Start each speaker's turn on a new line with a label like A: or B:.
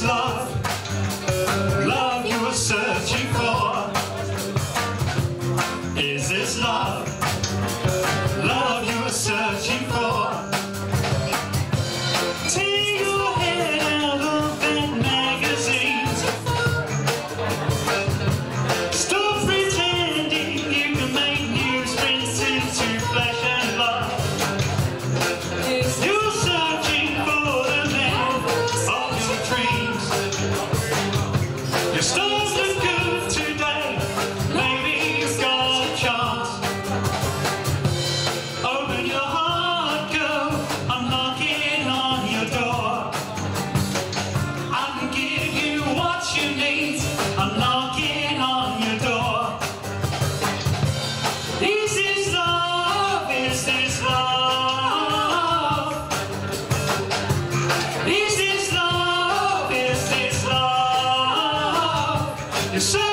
A: love? Love you were searching for? Is this love? Love you were searching for? Take your head out of that magazine. Stop pretending you can make new sprints into flesh and blood. You're searching for the man of your dreams. Your stars look good today. Maybe you've got a chance. Open your heart, girl. I'm knocking on your door. I can give you what you need. I'm knocking on your door. Is this love? Is this love? Is this love? Is this love? You're so